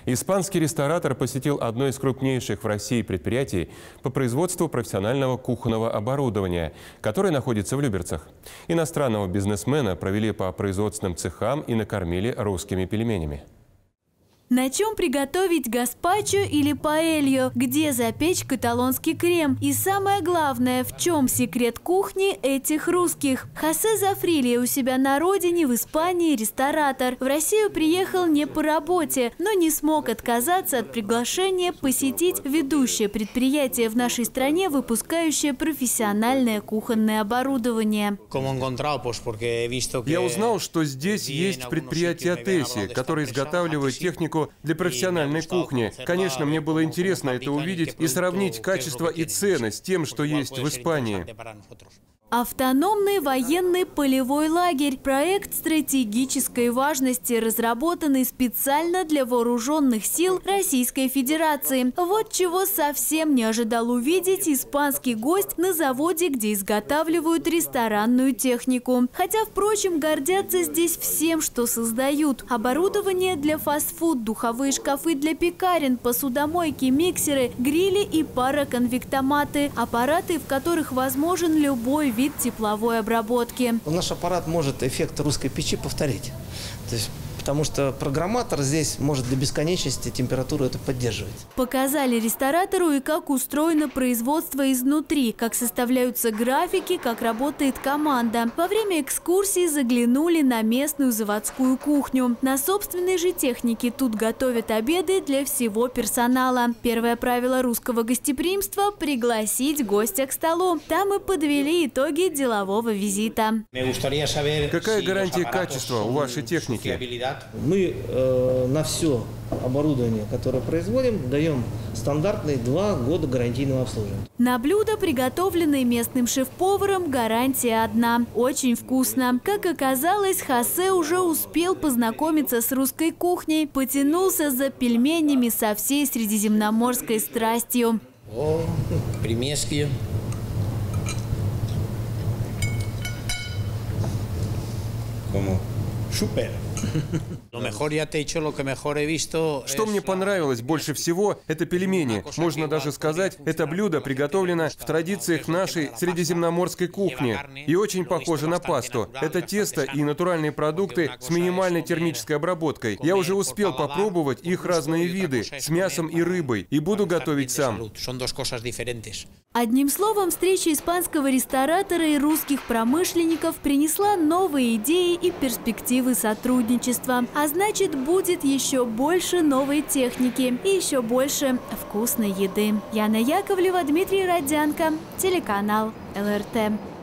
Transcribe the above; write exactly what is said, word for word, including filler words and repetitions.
Испанский ресторатор посетил одно из крупнейших в России предприятий по производству профессионального кухонного оборудования, которое находится в Люберцах. Иностранного бизнесмена провели по производственным цехам и накормили русскими пельменями. На чем приготовить гаспачо или паэлью, где запечь каталонский крем и самое главное, в чем секрет кухни этих русских. Хосе Зафрилия у себя на родине в Испании ресторатор. В Россию приехал не по работе, но не смог отказаться от приглашения посетить ведущее предприятие в нашей стране, выпускающее профессиональное кухонное оборудование. Я узнал, что здесь есть предприятие Теси, которое изготавливает технику для профессиональной кухни. Конечно, мне было интересно это увидеть и сравнить качество и цены с тем, что есть в Испании. Автономный военный полевой лагерь – проект стратегической важности, разработанный специально для вооруженных сил Российской Федерации. Вот чего совсем не ожидал увидеть испанский гость на заводе, где изготавливают ресторанную технику. Хотя, впрочем, гордятся здесь всем, что создают. Оборудование для фастфуд, духовые шкафы для пекарен, посудомойки, миксеры, грили и пароконвектоматы. Аппараты, в которых возможен любой вид вид тепловой обработки. Наш аппарат может эффект русской печи повторить. То есть, потому что программатор здесь может до бесконечности температуру это поддерживать. Показали ресторатору и как устроено производство изнутри, как составляются графики, как работает команда. Во время экскурсии заглянули на местную заводскую кухню. На собственной же технике тут готовят обеды для всего персонала. Первое правило русского гостеприимства – пригласить гостя к столу. Там и подвели итоги делового визита. Какая гарантия качества у вашей техники? Мы э, на все оборудование, которое производим, даем стандартные два года гарантийного обслуживания. На блюдо, приготовленное местным шеф-поваром, гарантия одна. Очень вкусно. Как оказалось, Хосе уже успел познакомиться с русской кухней, потянулся за пельменями со всей средиземноморской страстью. О, примески. Кому? Супер. Что мне понравилось больше всего, это пельмени. Можно даже сказать, это блюдо приготовлено в традициях нашей средиземноморской кухни и очень похоже на пасту. Это тесто и натуральные продукты с минимальной термической обработкой. Я уже успел попробовать их разные виды с мясом и рыбой и буду готовить сам. Одним словом, встреча испанского ресторатора и русских промышленников принесла новые идеи и перспективы сотрудничества. А значит, будет еще больше новой техники и еще больше вкусной еды. Яна Яковлева, Дмитрий Родянко, телеканал эл эр тэ.